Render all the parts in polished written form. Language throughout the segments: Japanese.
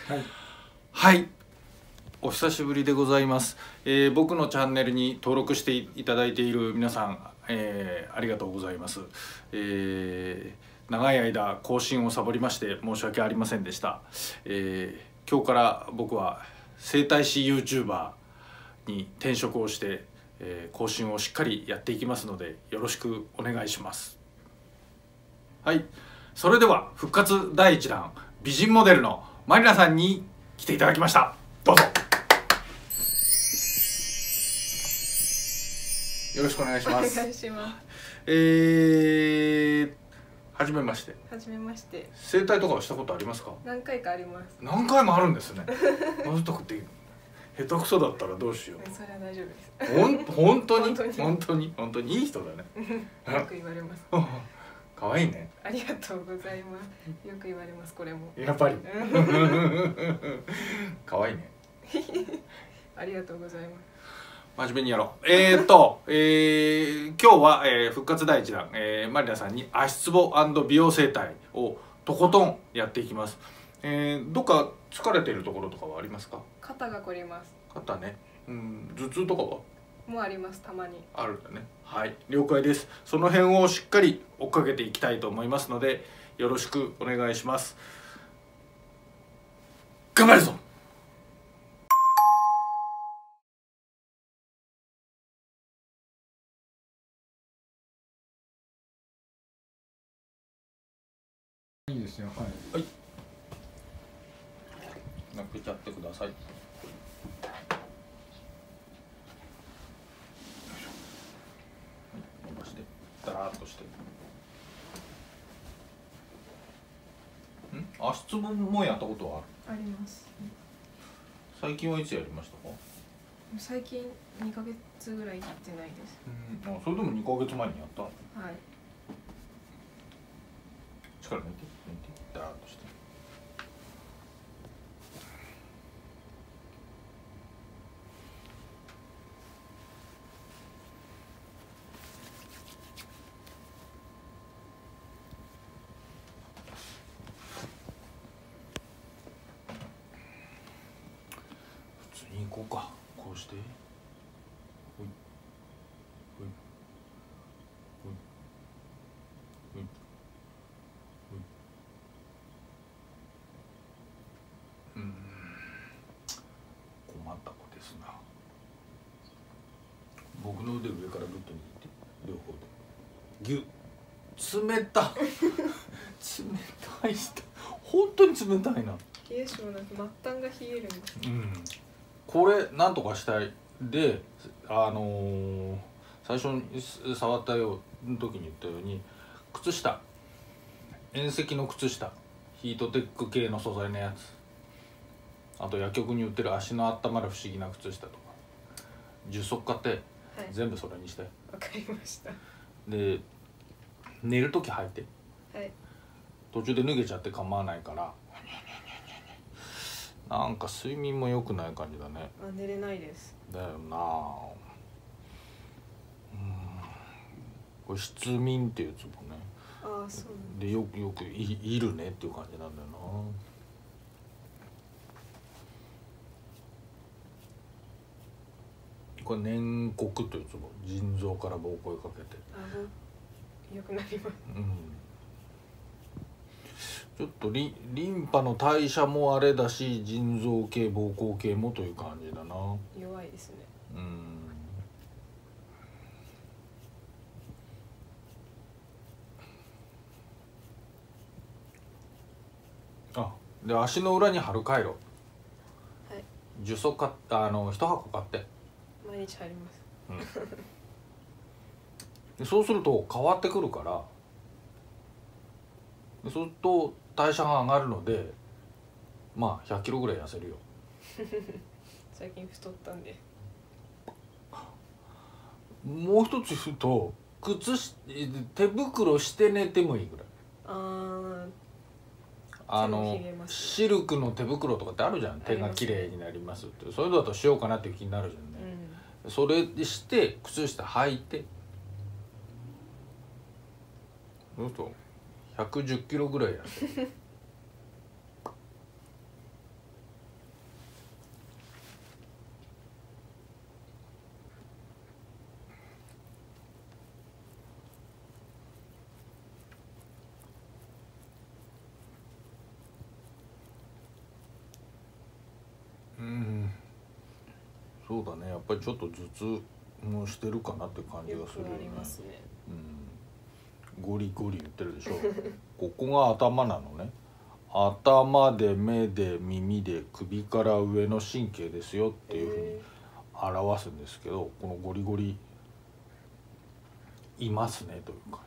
はい、 はい、お久しぶりでございます。僕のチャンネルに登録していただいている皆さん、ありがとうございます。長い間更新をサボりまして申し訳ありませんでした。今日から僕は整体師 YouTuber に転職をして、更新をしっかりやっていきますのでよろしくお願いします。はい、それでは復活第1弾美人モデルのマリナさんに来ていただきました。どうぞよろしくお願いします。 お願いします。 はじめまして。 はじめまして。 整体とかはしたことありますか？ 何回かあります。 何回もあるんですね。あの人って下手くそだったらどうしよう。 それは大丈夫です。 本当に本当にいい人だね。 よく言われます。 可愛いね。 ありがとうございます。よく言われます。これも。 やっぱり。可愛いね。 ありがとうございます。 真面目にやろう。今日は、復活第一弾、マリナさんに足つぼ&美容整体をとことんやっていきます。どっか疲れているところとかはありますか？ 肩が凝ります。 肩ね。頭痛とかは？ もうあります。たまに。 あるんだね。はい、了解です。その辺をしっかり追っかけていきたいと思いますので、よろしくお願いします。頑張るぞ。 いいですよ。はい。 はい。なくちゃってください。伸ばして、だらーっとして。足つぼもやったことはある？ あります。 最近はいつやりましたか？ 最近2ヶ月ぐらい経ってないです。 あ、それでも2ヶ月前にやったの？ はい。 力抜いて、だらーっとして。普通に行こうか。こうして。ほい。ほい。ほい。ほい。困った子ですな。僕の腕上からグッと握って両方でギュッ。冷た冷たい人、本当に冷たいな。 冷え性なんて末端が冷えるんです。 これなんとかしたいで、最初に触ったようの時に言ったように、靴下、遠赤の靴下、ヒートテック系の素材のやつ、あと薬局に売ってる足の温まる不思議な靴下とか10足買って、全部それにして。 わかりました。 で寝る時履いて、 はい。 途中で脱げちゃって構わないから、なんか睡眠も良くない感じだね。 あ、寝れないです。 だよな。これ失眠っていうツボね。 ああ、そうなんでよくいるねっていう感じなんだよな。これ粘谷というツボ、腎臓から膀胱へかけて。 よくなります。 ちょっとリンパの代謝もあれだし、腎臓系膀胱系もという感じだな。 弱いですね。 あ、で足の裏に貼る回路、 はい。 10足買っ1箱買って。 毎日貼ります。 でそうすると変わってくるから、でそうすると代謝が上がるので、まあ100キロぐらい痩せるよ。 最近太ったんで。 もう一つ言うと、手袋して寝てもいいぐらい。シルクの手袋とかってあるじゃん、手が綺麗になりますって。そういうのだとしようかなっていう気になるじゃんね。それして靴下履いて、そうすると110キロぐらいやってる。 そうだね、やっぱりちょっと頭痛もしてるかなって感じがするよね。 よくありますね。 ゴリゴリ言ってるでしょここが頭なのね。頭で目で耳で首から上の神経ですよっていうふうに表すんですけど、このゴリゴリいますねというか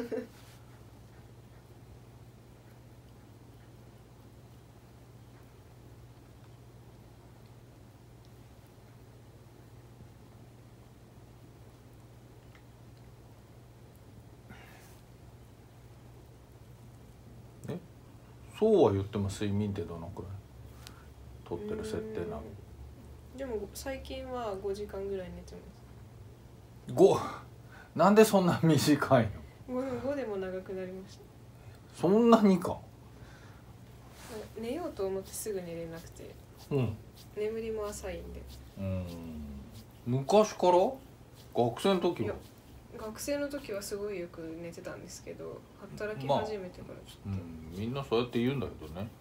そうは言っても睡眠ってどのくらい取ってる設定なの？ でも最近は5時間ぐらい寝てま 5なんでそんな短いの？ す。5でも長くなりました。 そんなにか。 寝ようと思ってすぐ寝れなくて、 うん眠りも浅いんで。 昔から学生の時は？ 学生の時はすごいよく寝てたんですけど、働き始めてからちょっと、 みんなそうやって言うんだけどね。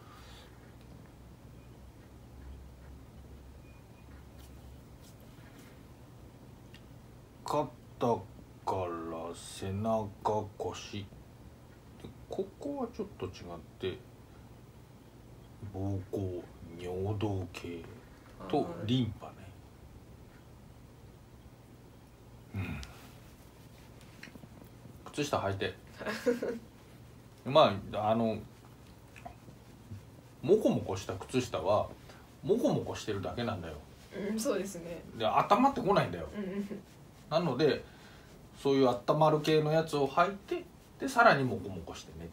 肩から背中腰で、ここはちょっと違って膀胱尿道系とリンパね。靴下履いてまあモコモコした靴下はモコモコしてるだけなんだよ。 そうですね。 で温まってこないんだよ。なのでそういう温まる系のやつを履いて、でさらにモコモコしてね。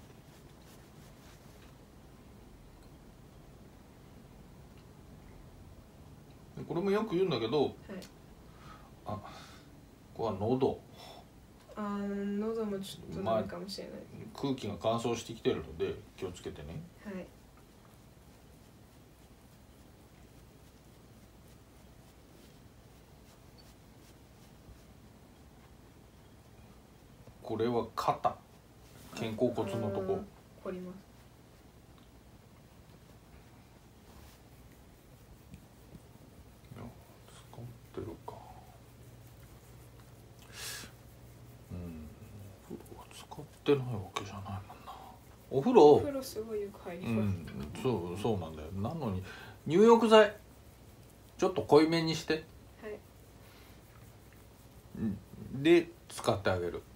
これもよく言うんだけど、ここは喉喉もちょっとダメかもしれない、 空気が乾燥してきてるので気をつけてね。 はい。 これは肩、肩甲骨のとこ。 凝ります。 使ってるか。お風呂は使ってないわけじゃないもんな。お風呂すごいよく入ります。 そうなんだよ。なのに入浴剤ちょっと濃いめにして、 はい、 で使ってあげる。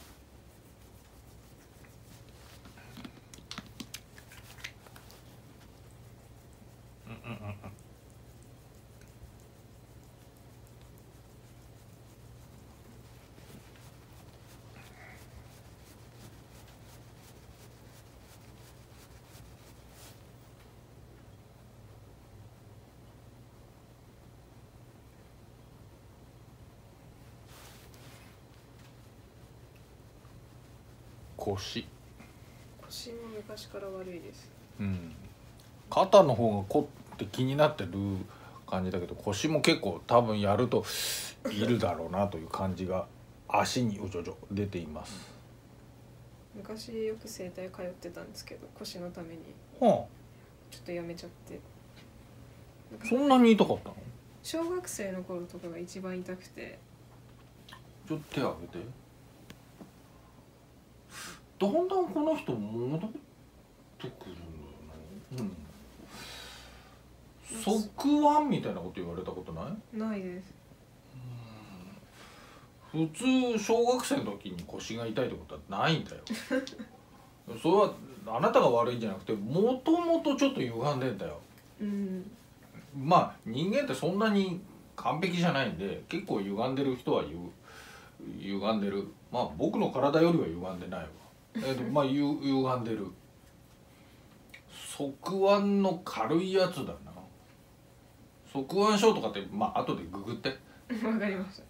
腰も昔から悪いです。 肩の方が凝って気になってる感じだけど、腰も結構多分やるといるだろうなという感じが足にうちょちょ出ています。 昔よく整体通ってたんですけど、腰のためにちょっとやめちゃって。 そんなに痛かったの？ 小学生の頃とかが一番痛くて。 ちょっと手を挙げて。だんだんこの人戻ってくるんだよな。側腕みたいなこと言われたことない？ ないです。 普通小学生の時に腰が痛いってことはないんだよそれはあなたが悪いんじゃなくて、もともとちょっと歪んでんだよ。まあ人間ってそんなに完璧じゃないんで、結構歪んでる人は歪んでる。まあ僕の体よりは歪んでないわ。まあ歪んでる。側腕の軽いやつだな。側腕症とかってまあ後でググって。 わかりました。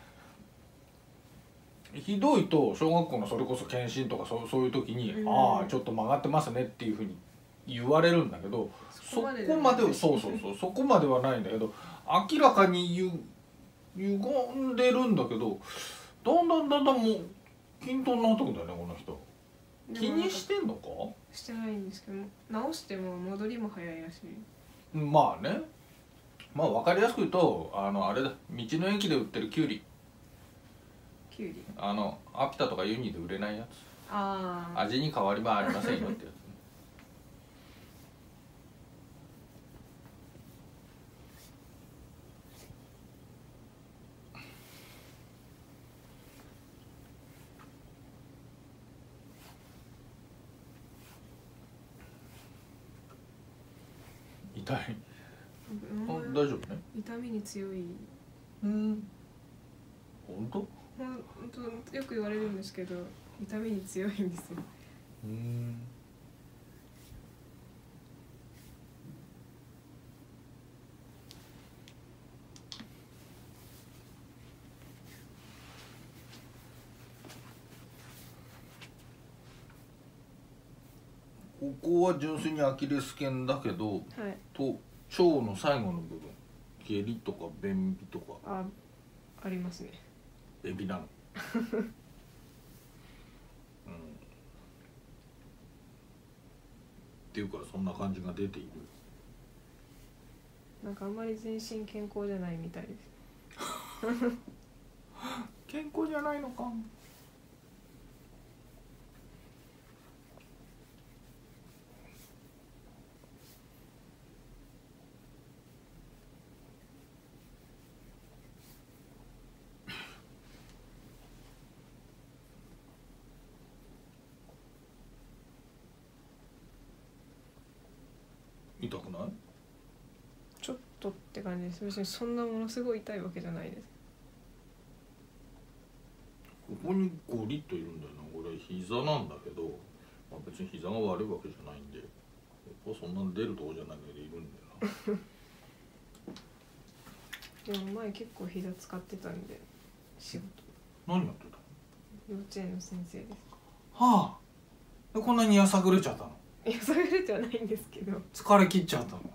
ひどいと小学校のそれこそ検診とかそういう時に、ああちょっと曲がってますねっていうふうに言われるんだけど、そこまではそこまではないんだけど、明らかに歪んでるんだけど、だんだんもう均等になってくんだよねこの人。気にしてんのか？ してないんですけど、直しても戻りも早いらしい。 まあね、 まあ分かりやすく言うとあれだ、道の駅で売ってるきゅうり、 きゅうり、 アピタとかユニで売れないやつ、 ああ、 味に変わりはありませんよってやつ。痛い。大丈夫ね。 痛みに強い。 本当？ 本当よく言われるんですけど、痛みに強いんですよ。 ここは純粋にアキレス腱だけど、 はい。 と腸の最後の部分、下痢とか便秘とかありますね。 エビなの。っていうからそんな感じが出ている。 なんかあんまり全身健康じゃないみたいです。 健康じゃないのか。痛くない？ ちょっとって感じです。別にそんなものすごい痛いわけじゃないです。 ここにゴリッといるんだよな。これ膝なんだけど、まあ、別に膝が悪いわけじゃないんで、ここそんな出るとこじゃないけどいるんだよな。でも前結構膝使ってたんで、仕事。 何やってたの？ 幼稚園の先生です。 はあ。でこんなにやさぐれちゃったの？ いや、それではないんですけど。 疲れ切っちゃったの？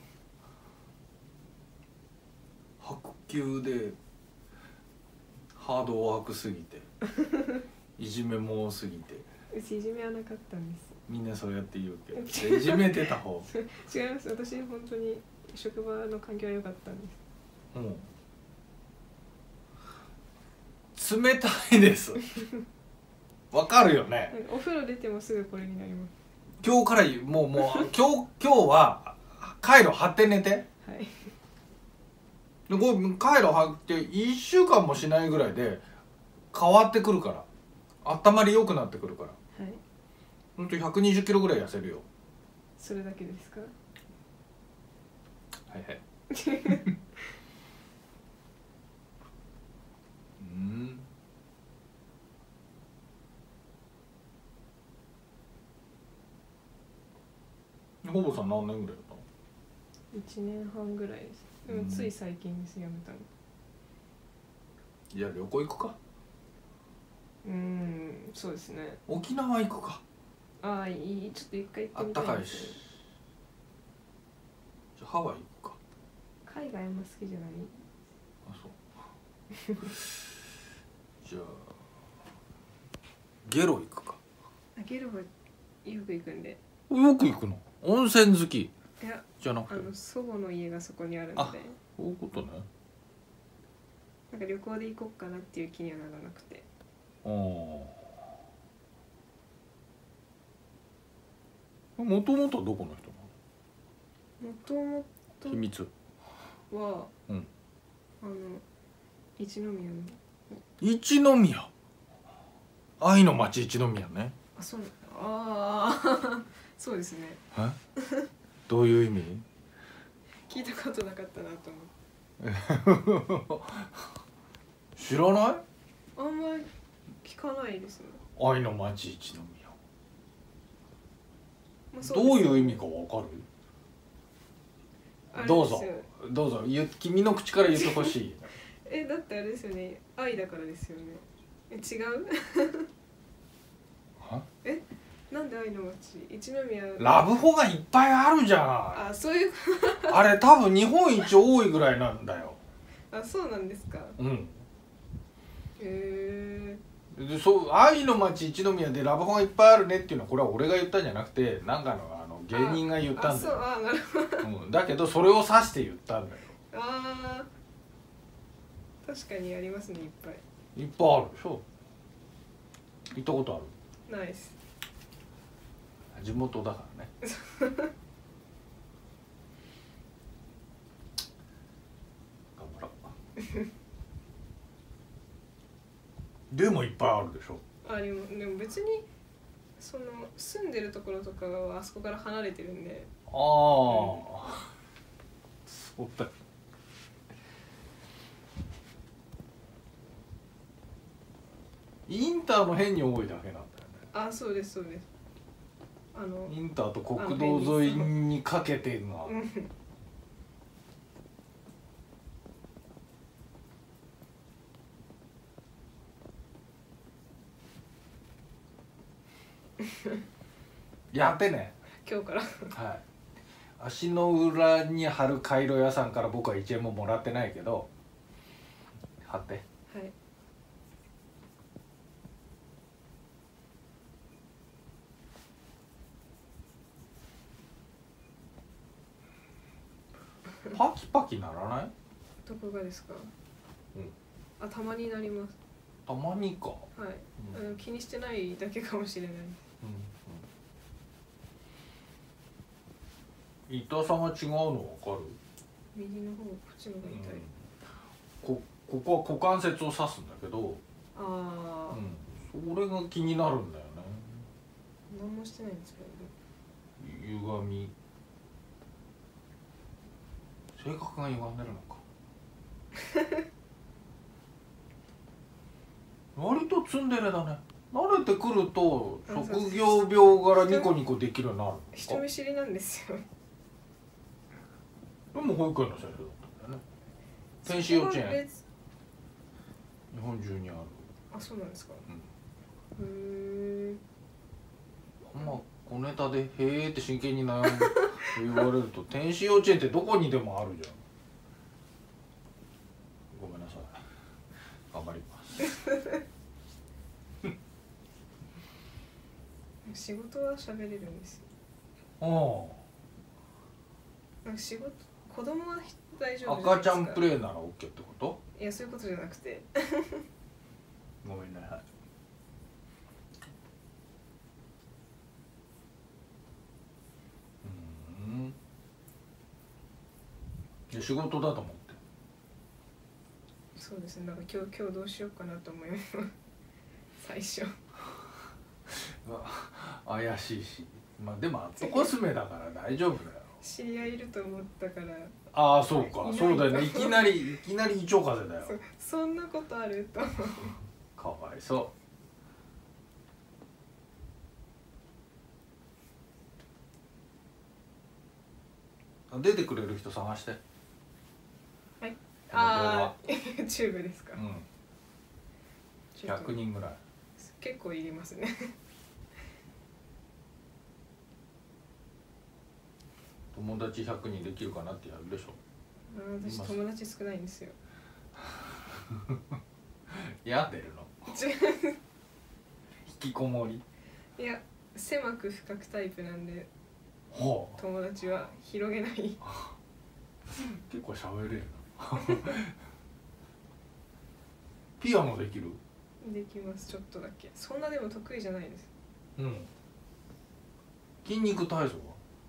白球でハードワークすぎていじめも多すぎて。 うちいじめはなかったんです。 みんなそうやって言うけど、いじめてた方。 違います。私本当に職場の環境は良かったんです。 冷たいですわかるよね。 お風呂出てもすぐこれになります。 今日からもう今日はカイロ貼って寝て。 はい。 でこうカイロ貼って1週間もしないぐらいで変わってくるから、温まり良くなってくるから。 はい。 ほんと120キロぐらい痩せるよ。 それだけですか？ はいはい。ほぼさん何年ぐらいだったの？ 1年半ぐらいです。でもつい最近です、辞めたの。 じゃあ旅行行くか。 そうですね。 沖縄行くか。 ああ、いい。ちょっと一回行ってみたいんですよ。 じゃあハワイ行くか。 海外あんま好きじゃない。 あ、そうじゃあゲロ行くか。 ゲロはよく行くんで。 よく行くの？温泉好きいや、 じゃなくて、 祖母の家がそこにあるので。 そういうことね。 なんか旅行で行こうかなっていう気にはならなくて。 もともとどこの人もともと秘密は、一宮の。 一宮、愛の町一宮ね。 そうですね。 どういう意味？ 聞いたことなかったなと思って。 知らない？ あんまり聞かないですね。 愛の町一宮、 どういう意味かわかる？どうぞ君の口から言ってほしい。 だってあれですよね、愛だからですよね。違う？なんで愛の町一宮？ ラブホがいっぱいあるじゃん。 あ、そういうあれ多分日本一多いぐらいなんだよ。 あ、そうなんですか。 で愛の町一宮でラブホがいっぱいあるねっていうのはこれは俺が言ったんじゃなくて、なんかの芸人が言ったんだよ。 なるほど。 だけどそれを指して言ったんだよ。 確かにありますね、いっぱい。 いっぱいあるでしょ。行ったことある？ ないです。 地元だからね。頑張ろう。でもいっぱいあるでしょ。 でも別にその住んでるところとかはあそこから離れてるんで。 ああ、そうだ。インターの辺に多いだけなんだよね。 あ、そうですそうです。 インターと国道沿いにかけてが。やってね。 今日からはい。足の裏に貼るカイロ屋さんから僕は1円ももらってないけど、貼って。 はい。 パキパキならない？ どこがですか？ うん。 あ、たまになります。 たまにか。 はい。 うん、 気にしてないだけかもしれない。 うん、痛さが違うの分かる？ 右の方、こっちの方が痛い。 ここは股関節を指すんだけど、 ああ、 それが気になるんだよね。 何もしてないんですけど。 歪み。性格が歪んでるのか。割とツンデレだね。慣れてくると職業病柄ニコニコできるようになる。 人見知りなんですよ。 でも保育園の先生だったんだよね。天使幼稚園。日本中にある。 あ、そうなんですか。 うん、 へえ。 まあ小ネタで「へえ」って真剣に悩む言われると天使幼稚園ってどこにでもあるじゃん。ごめんなさい、頑張ります。 仕事は喋れるんですよ。 ああ。なんか仕事、子供は大丈夫あ、赤ちゃんプレイなら OK ってこと？ いや、そういうことじゃなくて。 ごめんなさい。で仕事だと思って。 そうですね。なんか今日どうしようかなと思います。最初。 怪しいし、まあでもアットコスメだから大丈夫だよ。 知り合いいると思ったから。 ああ、そうか、そうだよね。いきなり胃腸風邪だよ。 そんなことあると思う。 かわいそう。出てくれる人探して。 はい。ああ、YouTube ですか。 うん。100人ぐらい。 結構いりますね。 友達100人できるかなってやるでしょ。 私友達少ないんですよ。 病んでるの？引きこもり？ いや、狭く深くタイプなんで、 友達は広げない。 結構喋れるな。ピアノできる？ できます、ちょっとだけ。そんなでも得意じゃないです。 うん。筋肉体操は？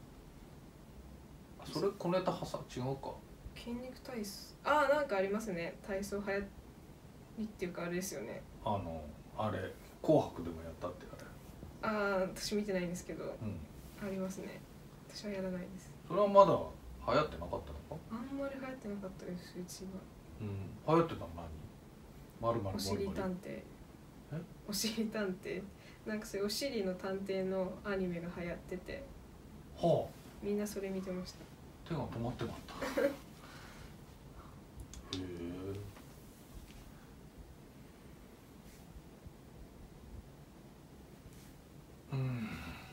それ小ネタ挟違うか。 筋肉体操、ああ、なんかありますね。体操流行りっていうかあれですよね。 あれ紅白でもやったってあれ。ああ、私見てないんですけど、 うん、 ありますね。私はやらないです。 それはまだ流行ってなかったのか？ あんまり流行ってなかったです、うちは。 うん、流行ってたの何？まるまるおしり探偵。おしり探偵。なんかそういうお尻の探偵のアニメが流行ってて、 はあ、 みんなそれ見てました。 手が止まってなかった。へえ。うん。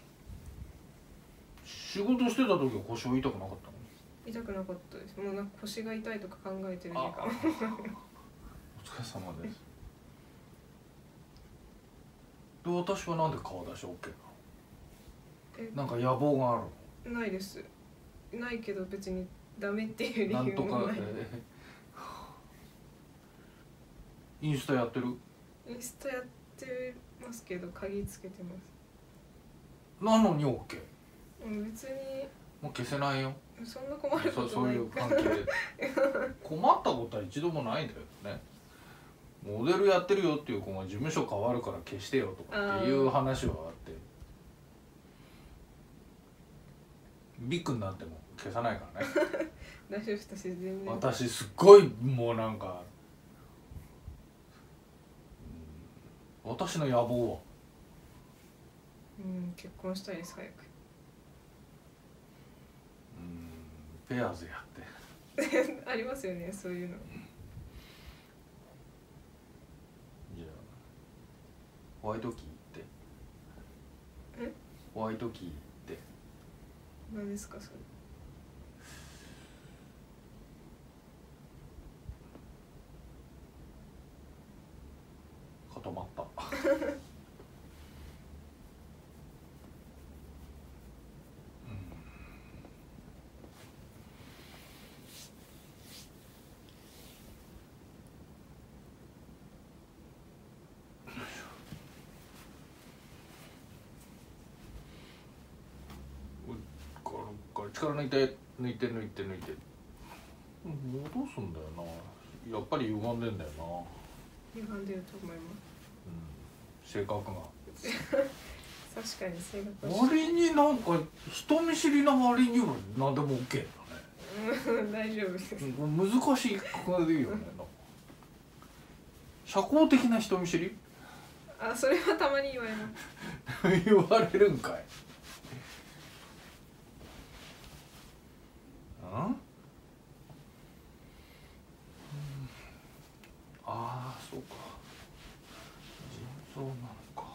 仕事してた時は腰は痛くなかったの？ 痛くなかったです。もうなんか腰が痛いとか考えてる時間。 お疲れ様です。で、私はなんで顔出し OK なの？なんか野望があるの？ないです。ないけど別にダメっていう理由なんとか、 もない。 インスタやってる？ インスタやってますけど鍵つけてます。 なのに OK？ 別にもう消せないよ。 そんな困ることない。 そういう関係で困ったことは一度もないんだよね。モデルやってるよっていう子が事務所変わるから消してよとかっていう話はあって、ビッグになっても消さないからね。 大丈夫、私全然。 私すっごいもうなんか、私の野望は結婚したいです、早く。 ペアーズやってありますよね、そういうの。 じゃあホワイトキーってホワイトキーって何ですかそれ？ 固まった力抜いて抜いて抜いて抜いて戻すんだよな。やっぱり歪んでんだよな。 歪んでると思いま性格がす。確かに性格が割になんか人見知りな割には何でも OK だね。 大丈夫です。 難しい感じでいいよね。社交的な人見知りそれはたまに言われます。 言われるんかい。そうか、腎臓なのか。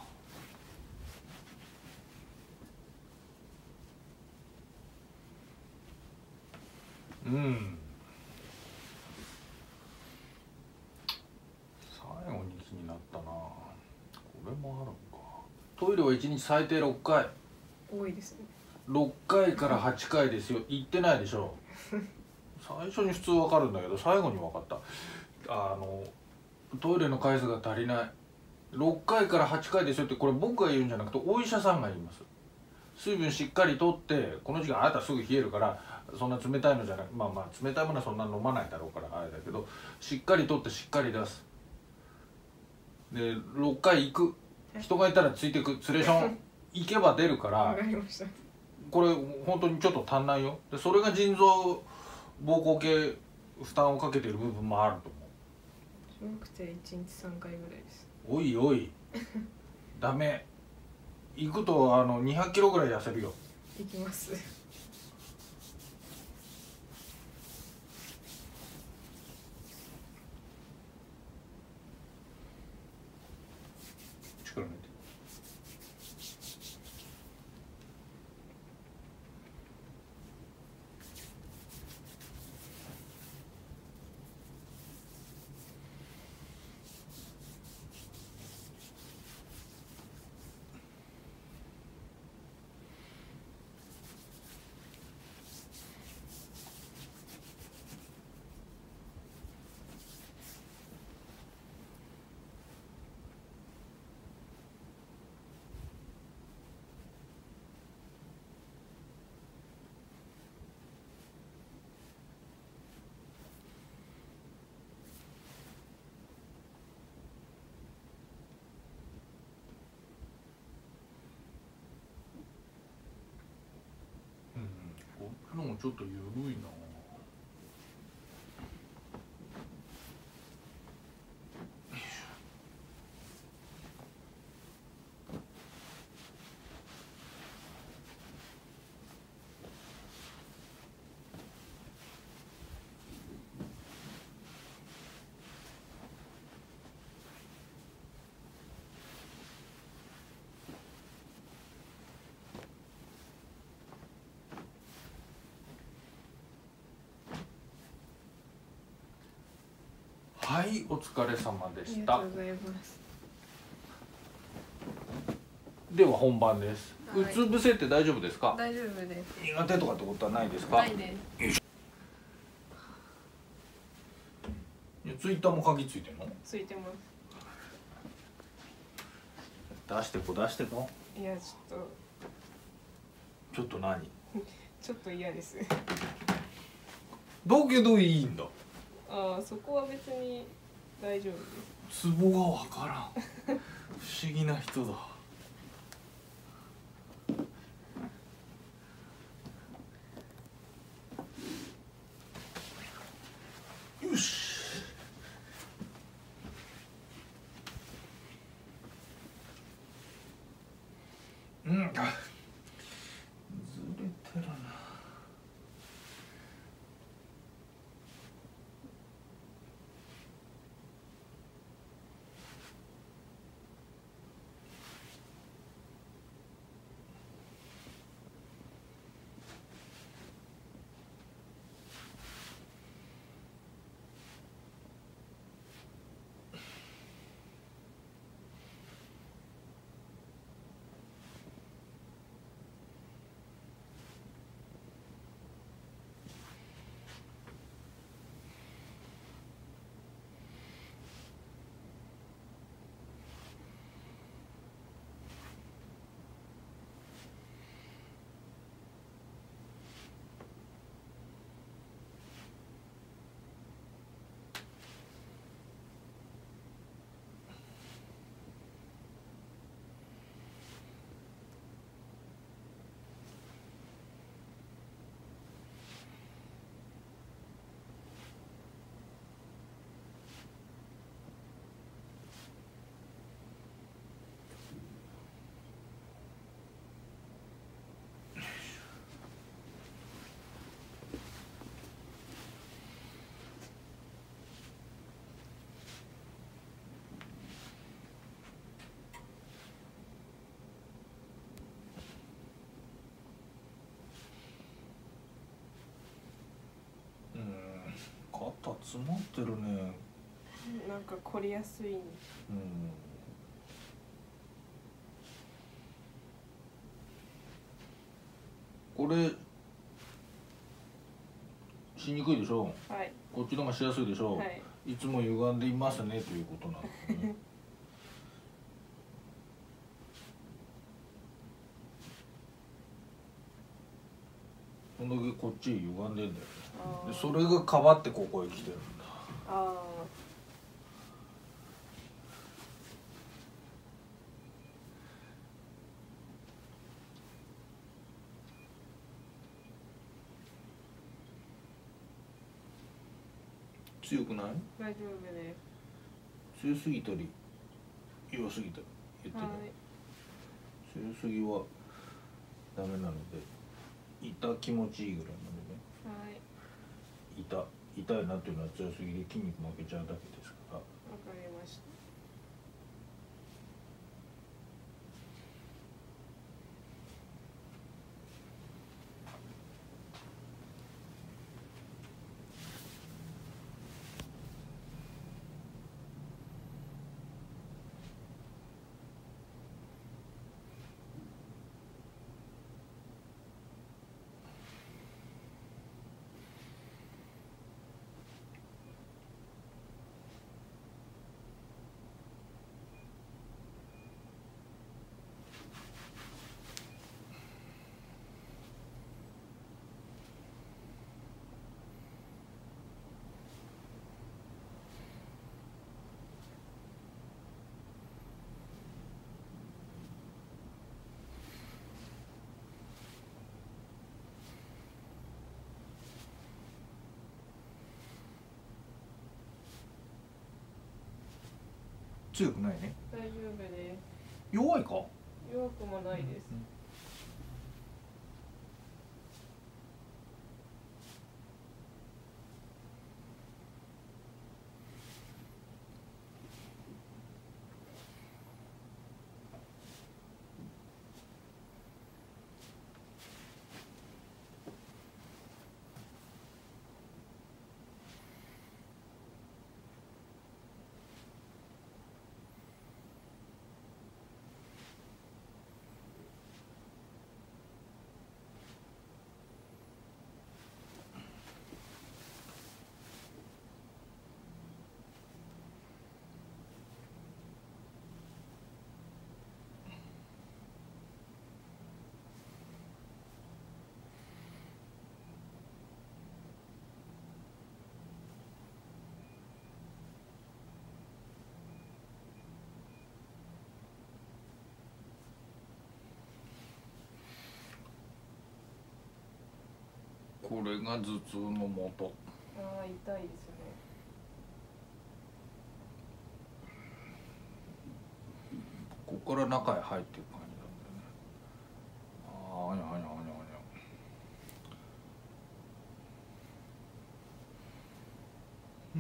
最後に気になったな。これもあるんか。トイレは1日最低6回。 多いですね。 6回から8回ですよ。言ってないでしょ。最初に普通分かるんだけど最後に分かった。トイレの回数が足りない。6回から8回ですよって、これ僕が言うんじゃなくてお医者さんが言います。水分しっかりとって、この時間あなたすぐ冷えるからそんな冷たいのじゃなく、冷たいものはそんな飲まないだろうからあれだけど、しっかりとってしっかり出す。で6回行く。人がいたらついてく。ツレション行けば出るから。 わかりました。 これ本当にちょっと足んないよ。でそれが腎臓膀胱系負担をかけている部分もあると思う。 しなくて1日3回ぐらいです。 おいおいダメ。行くと200キロぐらい痩せるよ。 行きます。 力抜いて。こっちのもちょっと緩いな。はい、お疲れ様でした。 ありがとうございます。 では本番です。 はい、 うつ伏せって大丈夫ですか？ 大丈夫です。 苦手とかってことはないですか？ ないです。 ツイッターも鍵ついてんの？ ついてま出してこ出してこ。 す。いやちょっと何？ ちょっと嫌です。 だけどいいんだ。 ああ、そこは別に大丈夫です。 ツボがわからん。不思議な人だ。よし。うん。ずれてるな。肩詰まってるね。 なんか凝りやすい。 これしにくいでしょ。 はい。 こっちの方がしやすいでしょ。 はい。 いつも歪んでいますねということなんですね。この時こっち歪んでんだよね。でそれがかばってここへ来てるんだ。 ああ。 強くない？ 大丈夫です。 強すぎたり弱すぎたり言ってない。強すぎはダメなので、痛気持ちいいぐらいまでね。 はい。 痛いなっていうのは強すぎで筋肉負けちゃうだけですから。 わかりました。 強くないね。 大丈夫です。 弱いか？ 弱くもないです。 これが頭痛のもと。 ああ、痛いですよね。 ここから中へ入っていく感じなんだよね。ああ、はにゃはにゃはにゃはにゃ。うん。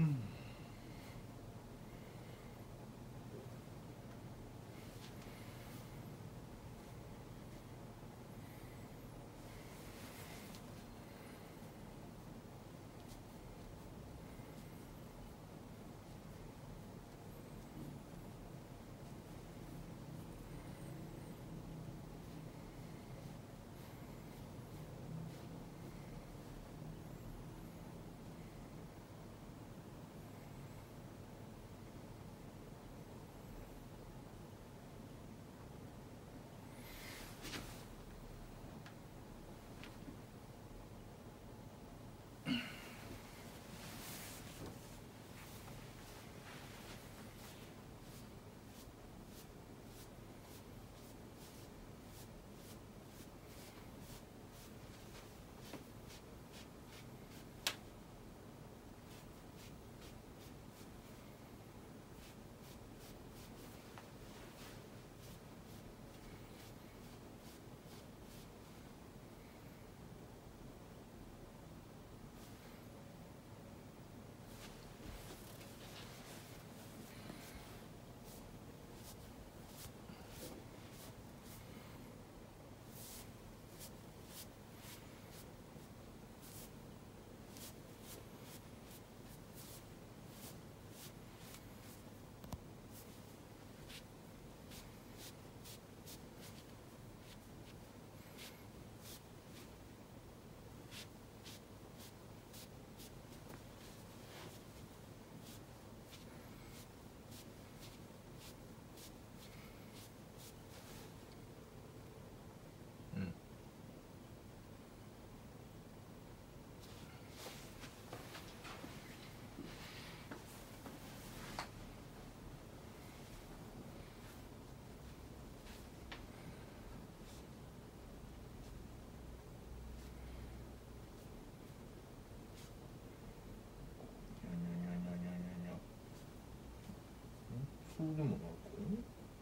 そうでもないかな。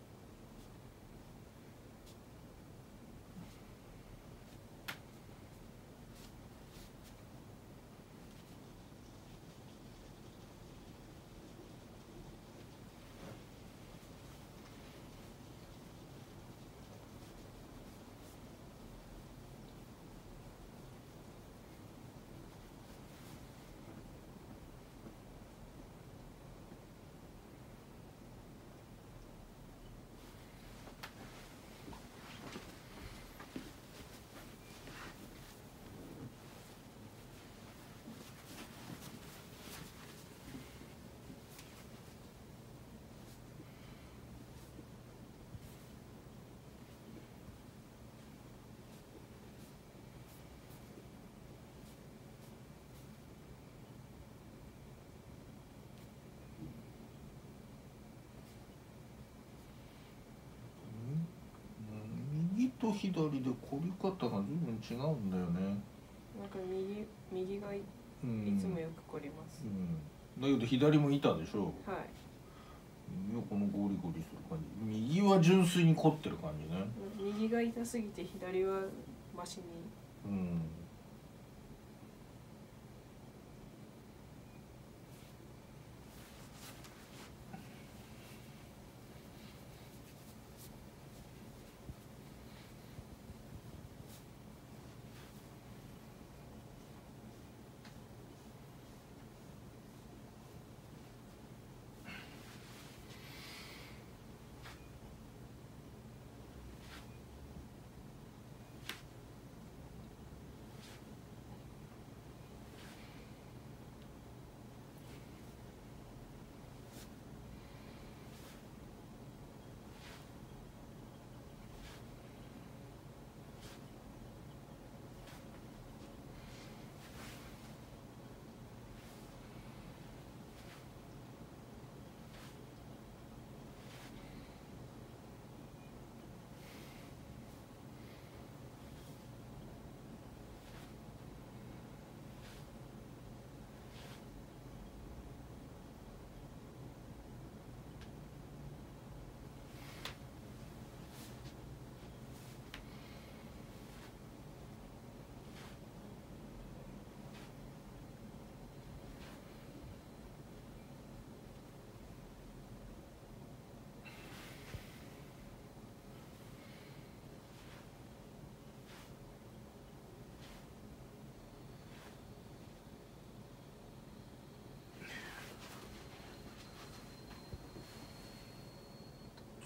右と左で凝り方が随分違うんだよね。 なんか右がいつもよく凝ります。 だけど左も板でしょ。 はい。 右はこのゴリゴリする感じ。右は純粋に凝ってる感じね。 右が痛すぎて左はマシに。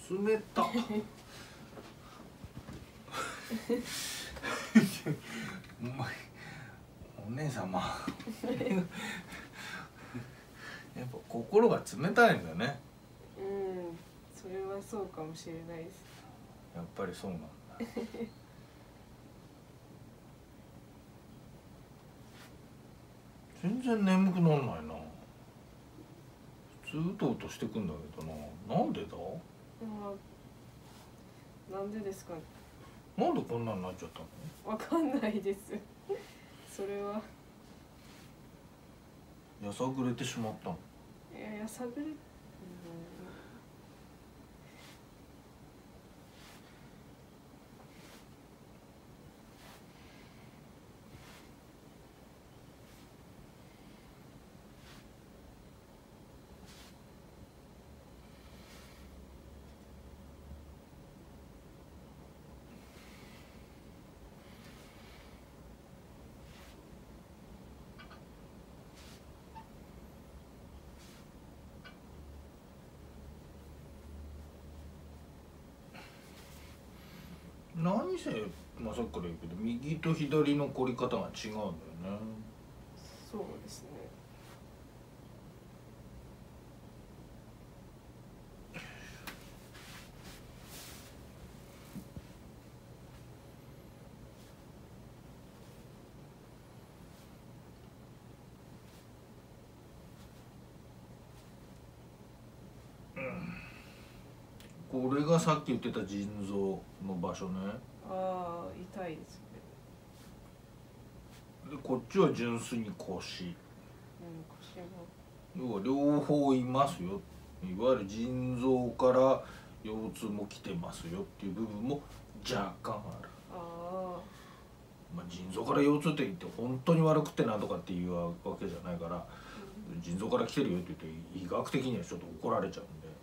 冷たお姉様やっぱ心が冷たいんだね。 うん、それはそうかもしれないです。 やっぱりそうなんだ全然眠くならないな。普通うとうとしてくんだけどな。なんでだ？ なんでですか？ なんでこんなになっちゃったの？ わかんないですそれは。 やさぐれてしまったの？ やさぐれ、 何せ、まあ、さっきから言うけど右と左の凝り方が違うんだよね。 そうですね。 これがさっき言ってた腎臓の場所ね。 ああ、痛いですね。 でこっちは純粋に腰。 腰も。 要は両方いますよ。いわゆる腎臓から腰痛も来てますよっていう部分も若干ある。まあ、腎臓から腰痛って言って本当に悪くてなんとかっていうわけじゃないから、腎臓から来てるよって言って医学的にはちょっと怒られちゃうんで。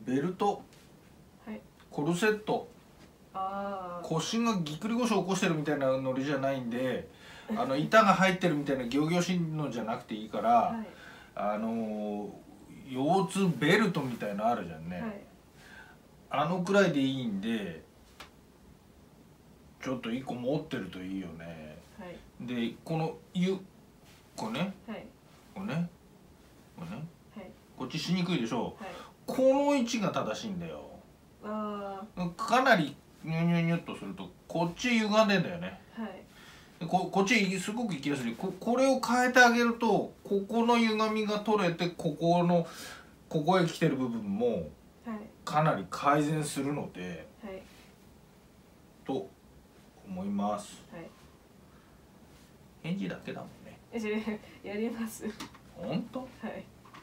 ベルト、 はい、 コルセット、腰がぎっくり腰を起こしてるみたいなノリじゃないんで、板が入ってるみたいな仰々しいのじゃなくていいから、はい、腰痛ベルトみたいのあるじゃんね、はい、くらいでいいんでちょっと1個持ってるといいよね、はい、でこれね、はい、これね、はい、こっちしにくいでしょ、はい、この位置が正しいんだよ。かなりニュニュニュっとするとこっち歪んでんだよね、はい、こっちすごく行きやすい。これを変えてあげるとここの歪みが取れてここへ来てる部分もかなり改善するので、はい、と思います、はい、返事だけだもんね。 やります。 本当？ はい。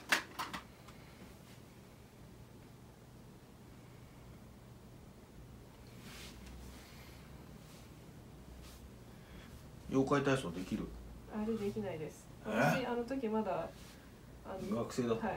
妖怪体操できる？ あれできないです。私あの時まだ学生だった。はい。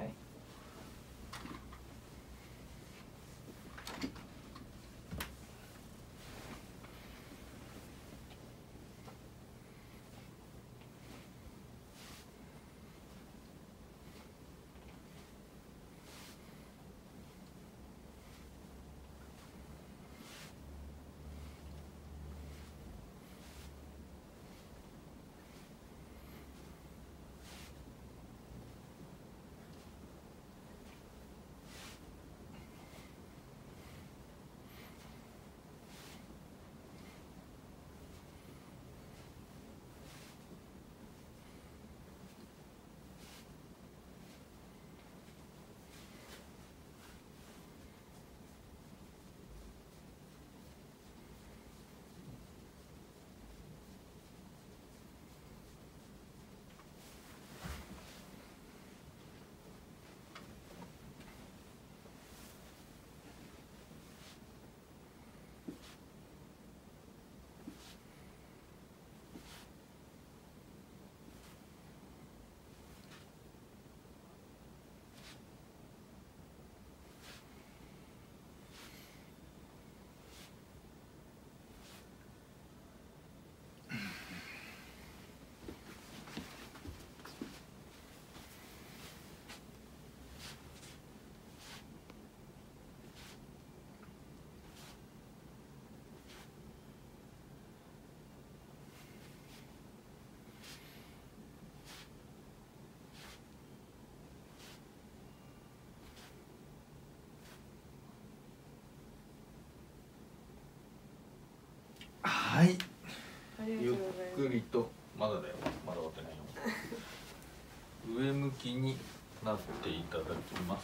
はい、ゆっくりとまだだよ、まだ終わってないよ。上向きになっていただきます。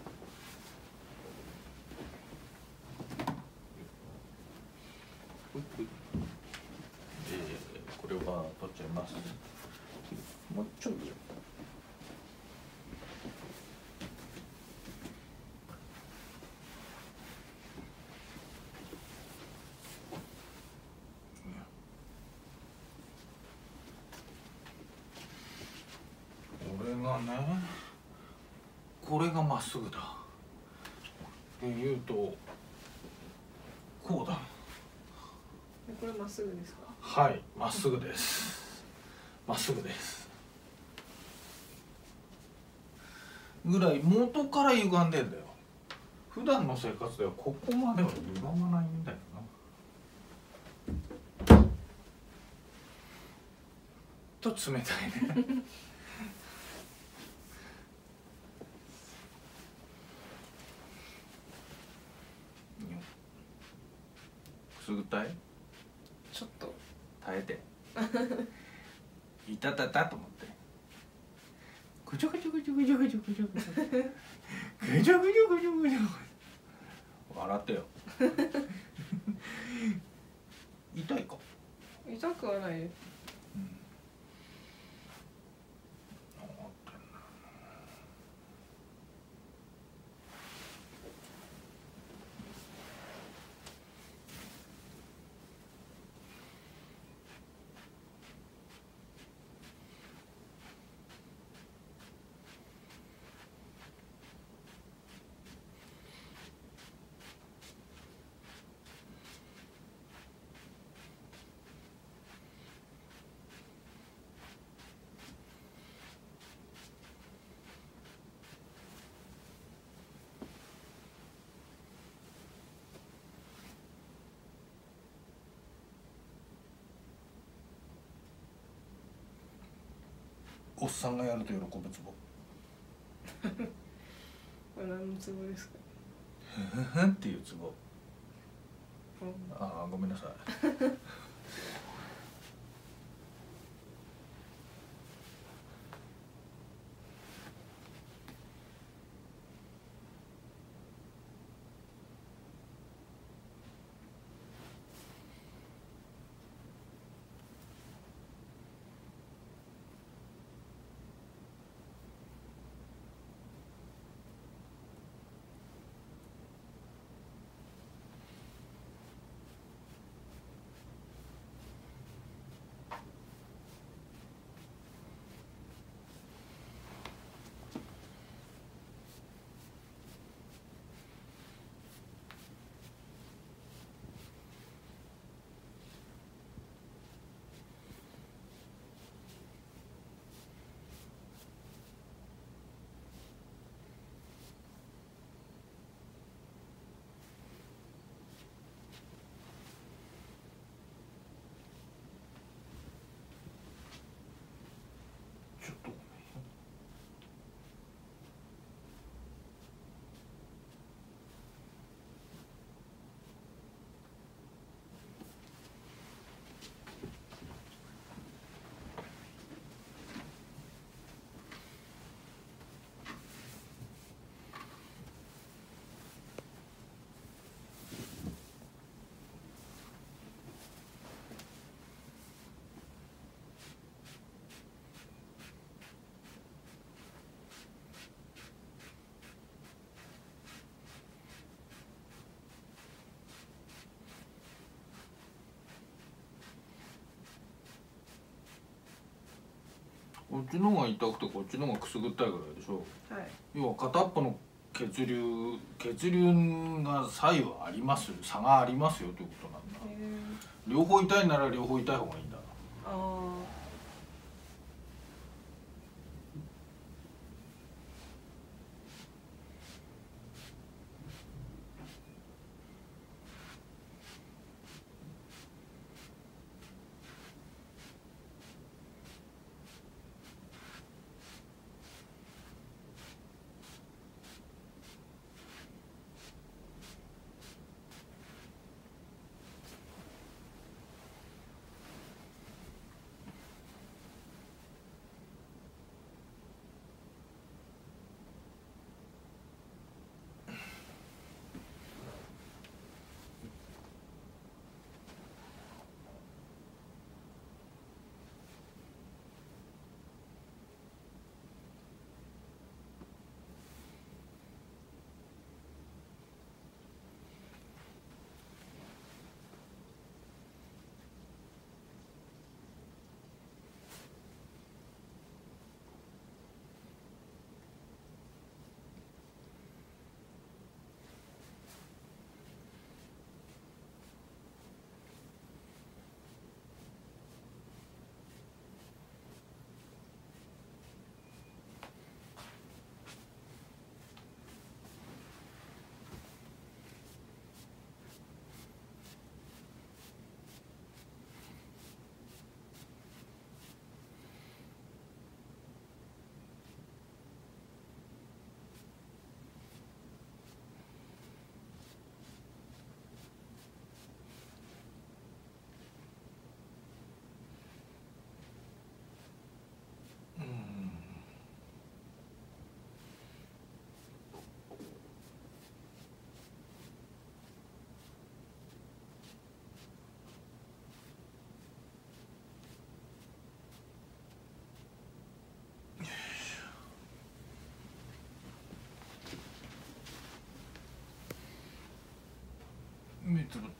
これは取っちゃいます。もうちょい。これがまっすぐだっていうとこうだ。 これまっすぐですか？ はい、まっすぐです。まっすぐです。ぐらい元から歪んでんだよ。普段の生活ではここまでは歪まないんだよな。と冷たいね。くすぐったい？ ちょっと耐えて。いたたたと思って。ぐちょぐちょぐちょぐちょぐちょぐちょぐちょぐちょぐちょぐちょぐちょぐちょ。笑ってよ。痛いか？ 痛くはない。 おっさんがやると喜ぶツボ。 これ何のツボですか？ ふんふんっていうツボ。ああ、ごめんなさい。ちょっとごめんよ。こっちの方が痛くてこっちの方がくすぐったいぐらいでしょ。 はい。 要は片っぽの血流が差異はあります、差がありますよということなんだ。両方痛いなら両方痛い方がいいんだ。 ああ。目つぶって。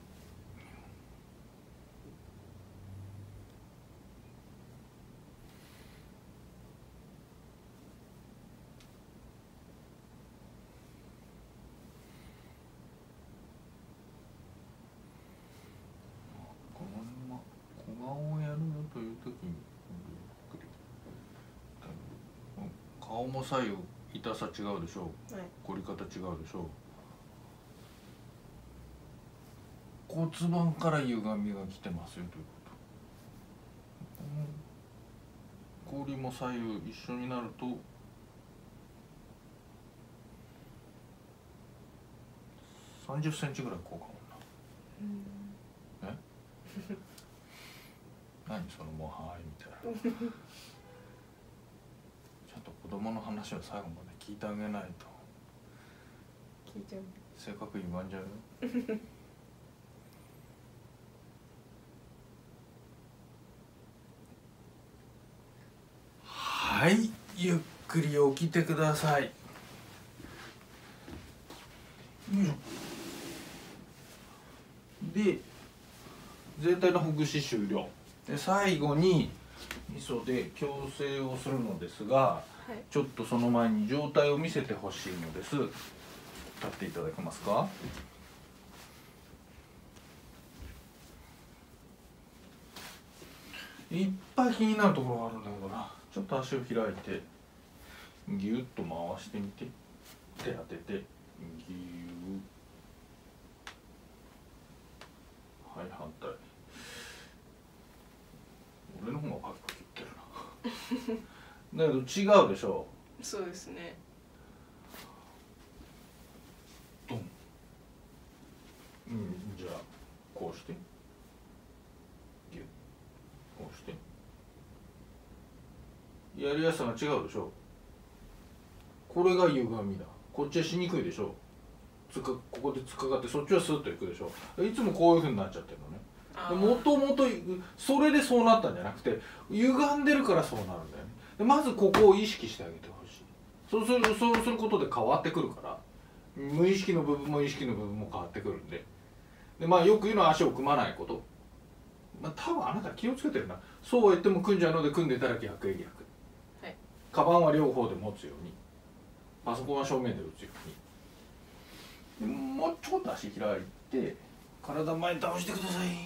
このまま小顔をやるよという時にゆっくり顔も左右痛さ違うでしょう、 はい、 凝り方違うでしょう。骨盤から歪みが来てますよということ。 氷も左右一緒になると30センチぐらいこうかもな。え何そのもうはーいみたいな。ちゃんと子供の話を最後まで聞いてあげないと聞いちゃう。 性格歪んじゃうよ。はい、ゆっくり起きてください。よいしょ。で、全体のほぐし終了。で、最後に味噌で矯正をするのですが、 はい、 ちょっとその前に状態を見せてほしいのです。立っていただけますか。いっぱい気になるところがあるんだけどな。ちょっと足を開いてギュッと回してみて、手当ててギュッ、はい、反対。俺の方がパキパキ言ってるなだけど違うでしょ。 そうですね。 ドン。じゃあこうしてギュッ、こうしてやりやすさが違うでしょ。これが歪みだ。こっちはしにくいでしょ。ここで突っかかってそっちはスッといくでしょ。いつもこういうふうになっちゃってるのね。もともとそれでそうなったんじゃなくて、歪んでるからそうなるんだよね。でまずここを意識してあげてほしい。そうすることで変わってくるから、無意識の部分も意識の部分も変わってくるんで。でまあよく言うのは足を組まないこと。まあ多分あなた気をつけてるな。そうは言っても組んじゃうので、組んでたら逆へ逆。 はい、 カバンは両方で持つように、パソコンは正面で打つように。でもうちょっと足開いて体前に倒してください。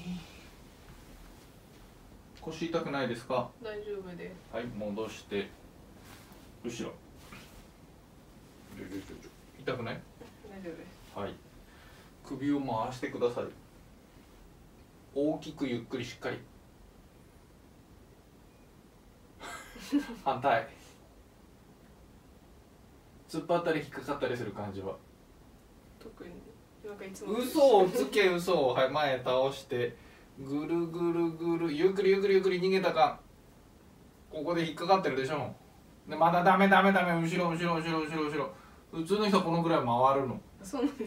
腰痛くないですか。 大丈夫です。 はい、戻して後ろ。痛くない。 大丈夫です。 はい、首を回してください。大きくゆっくりしっかり反対。突っ張ったり引っかかったりする感じは。 特になんかいつも嘘をつけ、嘘を。はい、前へ倒してぐるぐるぐる、ゆっくりゆっくりゆっくり。逃げたか。ここで引っかかってるでしょ。でまだダメダメダメ。後ろ後ろ後ろ後ろ後ろ。普通の人はこのぐらい回るの。 そうなんです。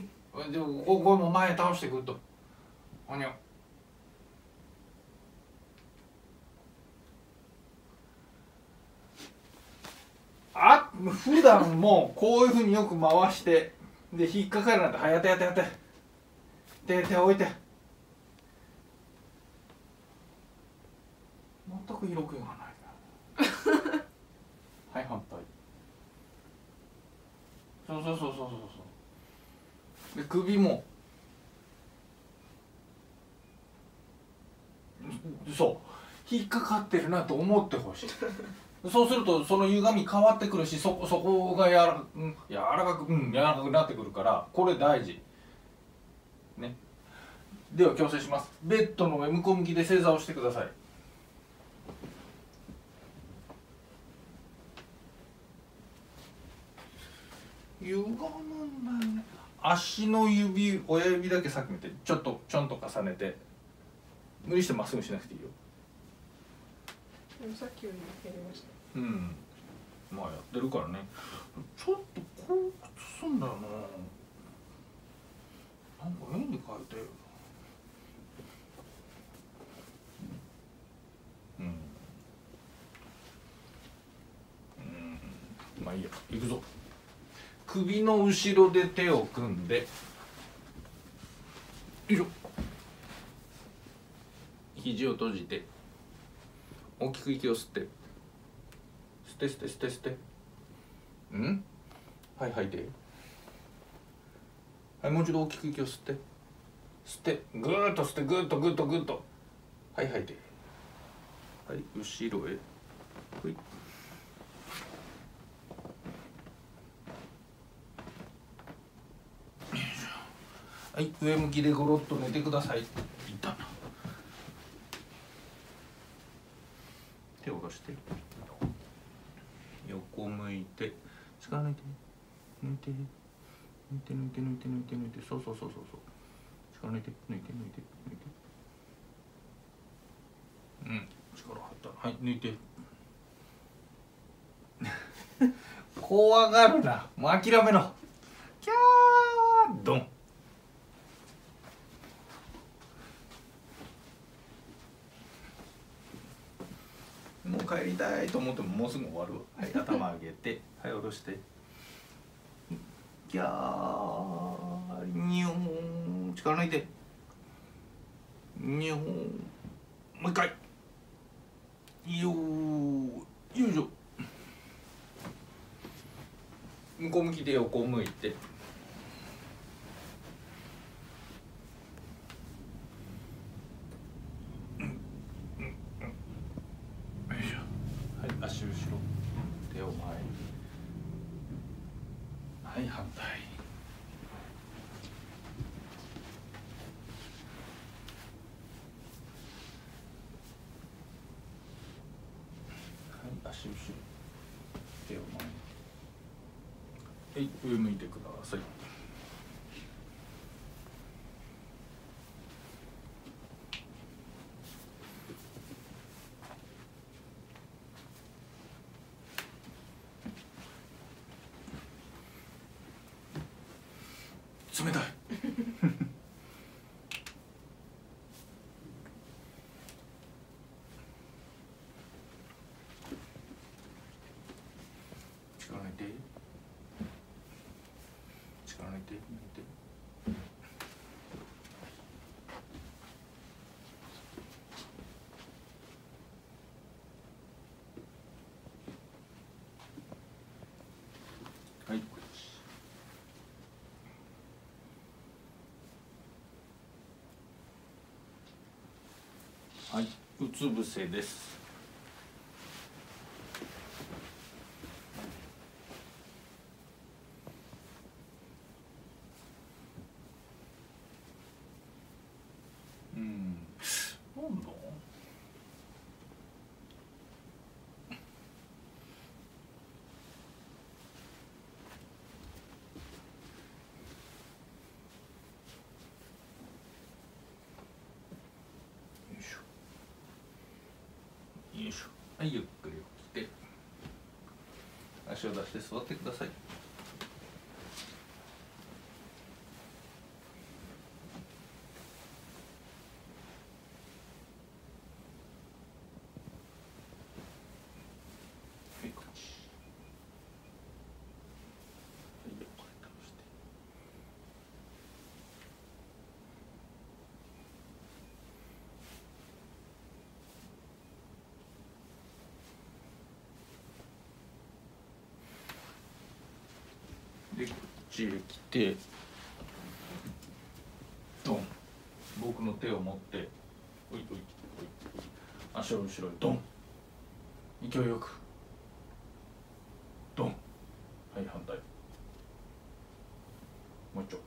でもここも前へ倒してぐっと。おにょ。普段もこういうふうによく回してで引っかかるなんて。はい、やってやってやって。手置いて。全く色気がないはい、反対。そうで首もそう引っかかってるなと思ってほしい。そうするとその歪み変わってくるし、そこが柔らかくなってくるから、これ大事ね。では矯正します。ベッドの上向こう向きで正座をしてください。歪むんだよね。足の指、親指だけ先見て、ちょっとちょんと重ねて。無理してまっすぐしなくていいよ。 でもさっきよりやりました。 まあやってるからね。ちょっとこうすんだよな。なんか絵に描いてる。まあいいや、行くぞ。首の後ろで手を組んで、よいしょ。肘を閉じて大きく息を吸って、吸ってはい吐いて。はい、もう一度大きく息を吸ってぐーっと吸って、ぐーっとぐーっとぐーっと。はい、吐いて。はい、後ろへ。ほい。はい、上向きでゴロッと寝てください。いったな。 手を下ろして、横向いて、力抜いて、抜いて、抜いて抜いて抜いて抜いて抜いて、そうそうそうそうそう、力抜いて抜いて抜いて抜いて、うん、力入った、はい、抜いて。怖がるな、もう諦めろ。キャードン。もう帰りたいと思ってももうすぐ終わるわ。はい、頭上げて、はい、下ろして。ギャーニョーン、力抜いて。ニョーン、もう一回。よー、よいしょ。向こう向きで横向いて。よいしょ。はい、足後ろ、手を前に。はい、反対。足後ろ、手を前に。はい、上向いてください。冷たい。力抜いて。力抜いて、抜いて。はい。はい、うつ伏せです。なんだ。よいしょ。よいしょ。はい、ゆっくり起きて。足を出して座ってください。で、こっちへ来て、ドン。僕の手を持って、おいおいおい、足を後ろへドン。勢いよく。ドン。はい、反対。もう一丁。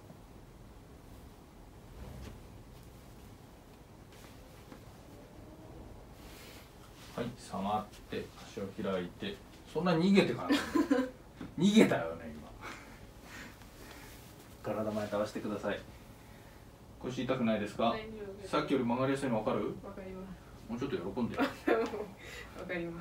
はい、下がって足を開いて、そんな逃げてかな逃げたよね今。体前倒してください。腰痛くないですか？さっきより曲がりやすいの分かる？ わかります。 もうちょっと喜んで。 わかります。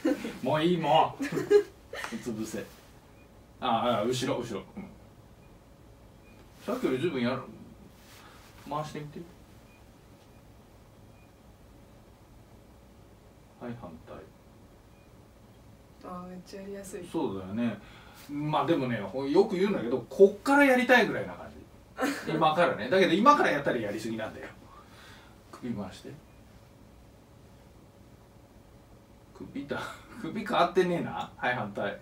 もういいもう。うつ伏せ。ああ、後ろ後ろ、うん。さっきよりずいぶんやる。回してみて。はい、反対。 ああ、めっちゃやりやすい。 そうだよね。まあでもね、よく言うんだけど、こっからやりたいぐらいな感じ。今からね。だけど今からやったらやりすぎなんだよ。首回して。首変わってねえな。はい、反対。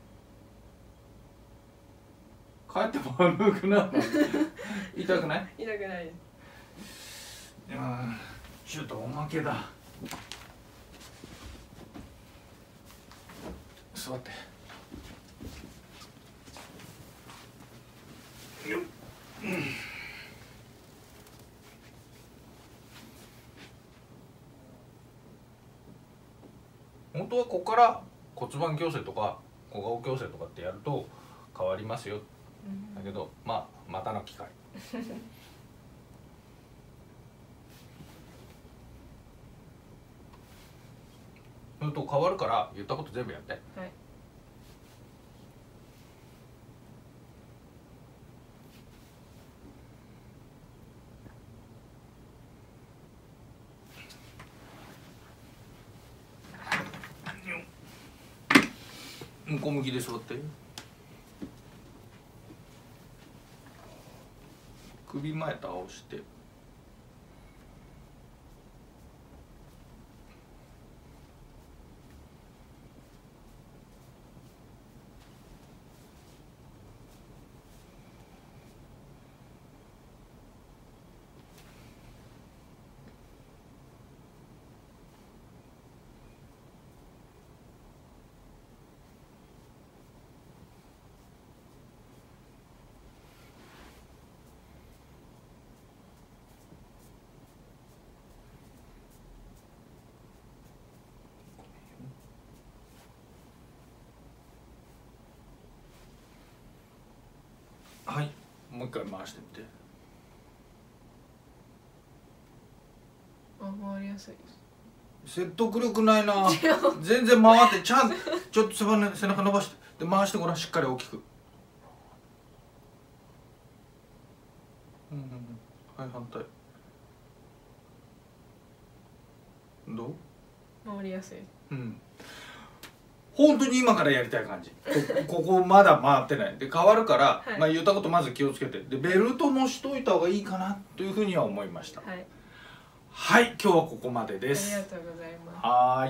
帰っても寒くなる。痛くない？ 痛くないです。 ちょっとおまけだ。座って。よっ、 本当はここから骨盤矯正とか小顔矯正とかってやると変わりますよ、だけどまたの機会それと変わるから言ったこと全部やって。 はい。 向こう向きで座って、首前倒して、はい、もう一回回してみて。 回りやすいです。 説得力ないな。全然回ってちゃんとちょっと背中伸ばしてで回してごらん、しっかり大きく。はい、反対。どう？ 回りやすい。 本当に今からやりたい感じ。ここまだ回ってないで変わるから、 はい、 言ったことまず気をつけて、でベルトもしといた方がいいかなというふうには思いました。 はい、 はい、今日はここまでです。 ありがとうございます。 はい。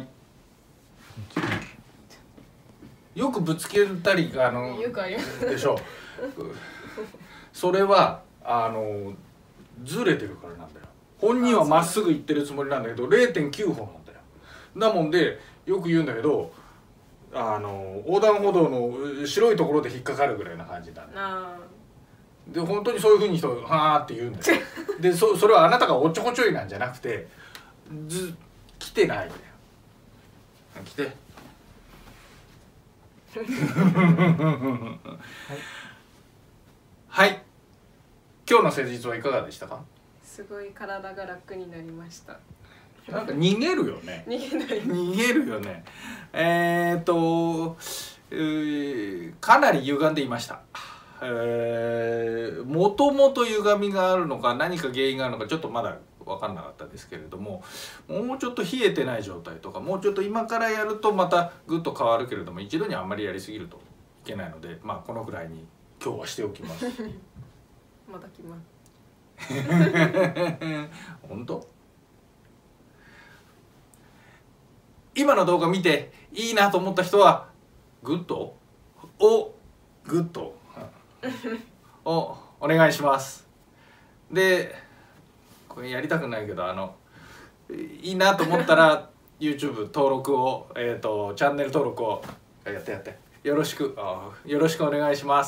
よくぶつけたりよくありますでしょ。それはずれてるからなんだよ。本人はまっすぐ行ってるつもりなんだけど 0.9 歩なんだよ。なもんでよく言うんだけど、横断歩道の白いところで引っかかるぐらいな感じなんだよ。で本当にそういうふうに人はーって言うんだよ。でそれはあなたがおっちょこちょいなんじゃなくて来てないんだよ。来て。はい。今日の施術はいかがでしたか？ すごい体が楽になりました。 なんか逃げるよね。逃げるよね。かなり歪んでいました。もともと歪みがあるのか何か原因があるのかちょっとまだ分かんなかったですけれども、もうちょっと冷えてない状態とかもうちょっと今からやるとまたぐっと変わるけれども、一度にあんまりやりすぎるといけないので、このぐらいに今日はしておきます。 また来ます。 本当？今の動画見ていいなと思った人はグッドをお願いします。でこれやりたくないけどいいなと思ったらYouTube 登録をチャンネル登録をやってよろしくお願いします。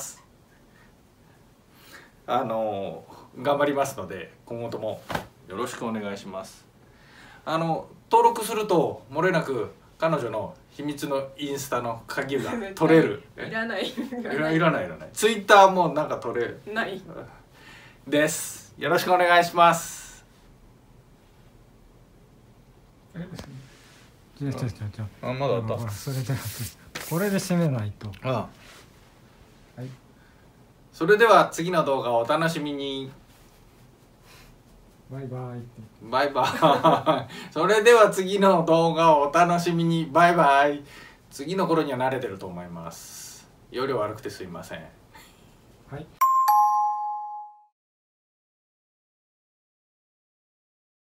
頑張りますので今後ともよろしくお願いします。登録すると漏れなく彼女の秘密のインスタの鍵が取れる。 いらない。 いらない。ツイッターもなんか取れる。 ないです。よろしくお願いします。 あれですね。 まだあった。 それでこれで締めないと。 はい。 それでは次の動画をお楽しみに。 バイバイって。 バイバイ。それでは次の動画をお楽しみに。バイバイ。次の頃には慣れてると思います。容量悪くてすいません。 はい。